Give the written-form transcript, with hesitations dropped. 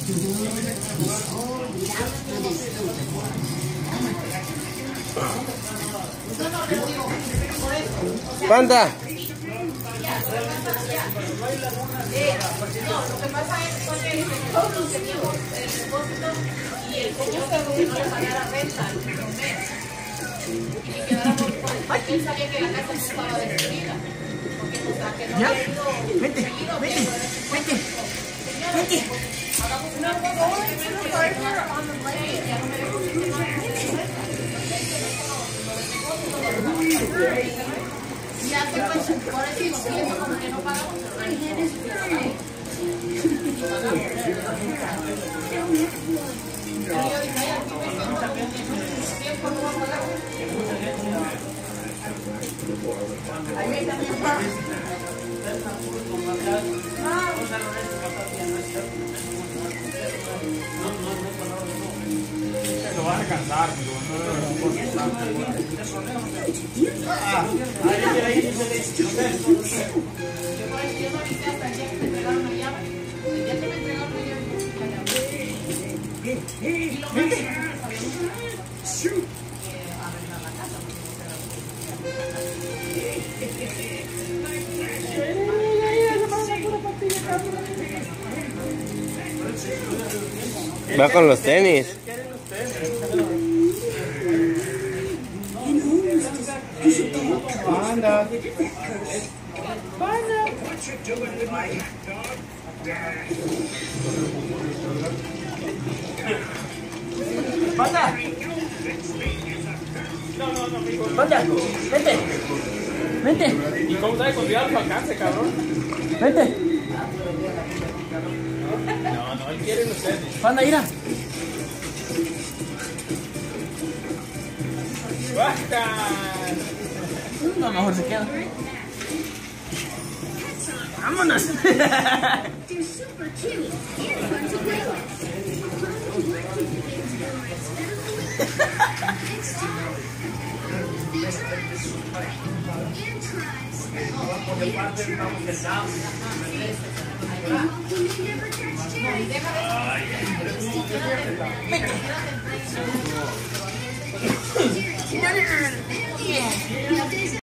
Panda. No, lo que pasa es que nosotros teníamos el depósito y el señor se no le pagara renta el primer mes. Y quedáramos porque él sabía que la casa no estaba destruida. Porque no ¿Ya? había ido Vete, seguido, vete, vete, vete. hagamos una cosa, ya no me deposité más. Ya se fue, por eso digo, si eso como que no pagamos, Lo van a alcanzar, Va con los tenis. Panda. Panda. Panda, vete. Vete. ¿Y cómo sabe cuidado su alcance, cabrón? Vete. No, él quiere los tenis. Panda, mira. ¡Baja! No, mejor se queda. ¡Vámonos! They're super cute and fun to play with. Vete.